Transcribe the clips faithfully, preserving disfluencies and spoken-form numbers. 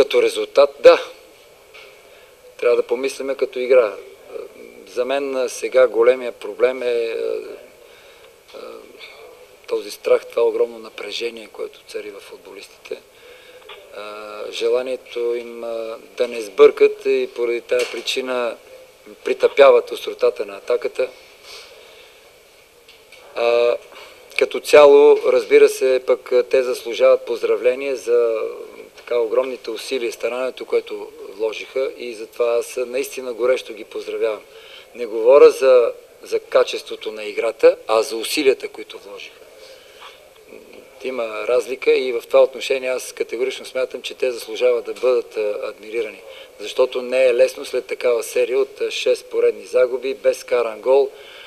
Като резултат, да. Трябва да помислиме като игра. За мен сега големия проблем е този страх, това огромно напрежение, което цари в футболистите. Желанието им да не сбъркат и поради тази причина притъпяват остротата на атаката. А, като цяло, разбира се, пък те заслужават поздравление за така огромните усилия, старанието, което вложиха, и затова аз наистина горещо ги поздравявам. Не говоря за, за качеството на играта, а за усилията, които вложиха. Има разлика и в това отношение аз категорично смятам, че те заслужават да бъдат адмирирани. Защото не е лесно след такава серия от шест поредни загуби, без каран гол,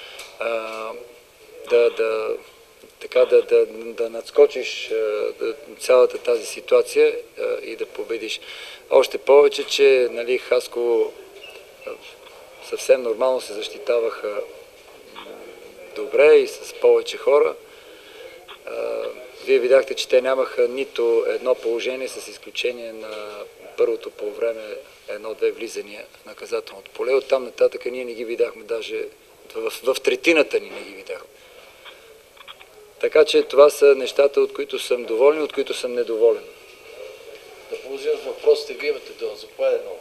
да, да, така, да, да, да надскочиш да, цялата тази ситуация и да победиш. Още повече, че нали, Хасково съвсем нормално се защитаваха добре и с повече хора. Вие видяхте, че те нямаха нито едно положение, с изключение на първото по време едно-две влизания в наказателното поле. Оттам нататък ние не ги видяхме, даже в, в третината ни не ги видяхме. Така че това са нещата, от които съм доволен, от които съм недоволен. Да продължим с въпросите. Вие имате дума. Заповядайте много.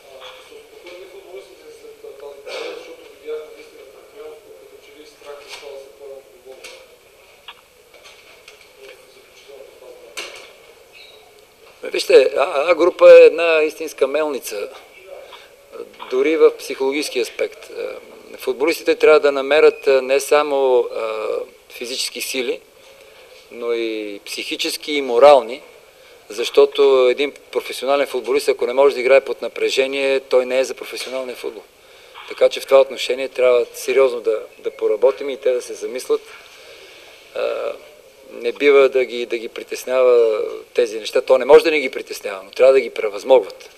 Вижте, А група е една истинска мелница, дори в психологически аспект. Футболистите трябва да намерят не само физически сили, но и психически и морални, защото един професионален футболист, ако не може да играе под напрежение, той не е за професионалния футбол. Така че в това отношение трябва сериозно да, да поработим и те да се замислят. Не бива да ги, да ги притеснява тези неща. То не може да не ги притеснява, но трябва да ги превъзмогват.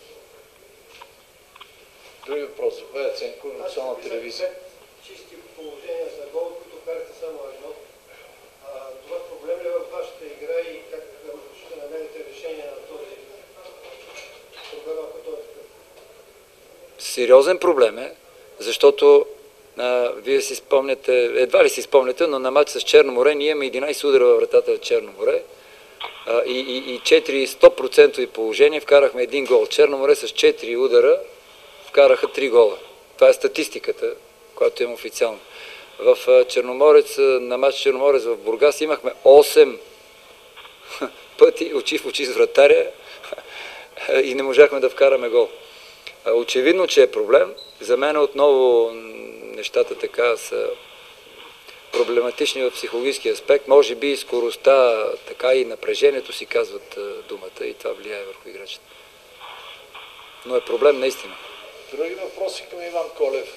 Други въпрос. Заповядайте, Ценко, национална телевизия. Чисти положения за гол, които карате само едно. А, това проблем ли е във вашата игра и как ще намерите решение на този проблем, ако той е такъв? Сериозен проблем е, защото а, вие си спомняте, едва ли си спомняте, но на матч с Черно море ние имаме единайсет удара във вратата на Черно море а, и, и, и четири сто процента положения, вкарахме един гол. Черно море с четири удара вкараха три гола. Това е статистиката, която има официално. В Черноморец, на матч Черноморец в Бургас имахме осем пъти очи в очи с вратаря и не можахме да вкараме гол. Очевидно, че е проблем. За мен отново нещата така са проблематични в психологически аспект. Може би и скоростта, така и напрежението си казват думата и това влияе върху играчите. Но е проблем наистина. Други въпроси към Иван Колев.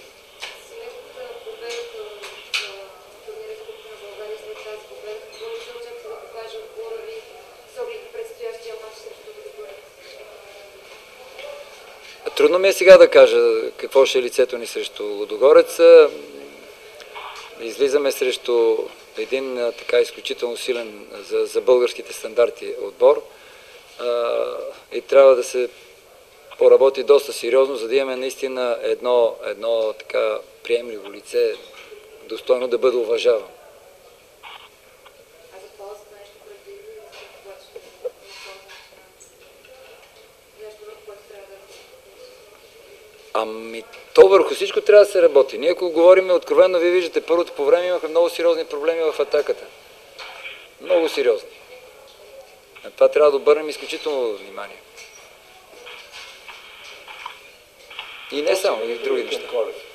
Трудно ми е сега да кажа какво ще е лицето ни срещу Лудогорец. Излизаме срещу един така изключително силен за, за българските стандарти отбор и трябва да се поработи доста сериозно, за да имаме наистина едно, едно така приемливо лице, достойно да бъде уважавано. Ами, то върху всичко трябва да се работи. Ние, ако говорим откровенно, вие виждате, първото по време имахме много сериозни проблеми в атаката. Много сериозни. На това трябва да обърнем изключително внимание. И не само, и в други неща.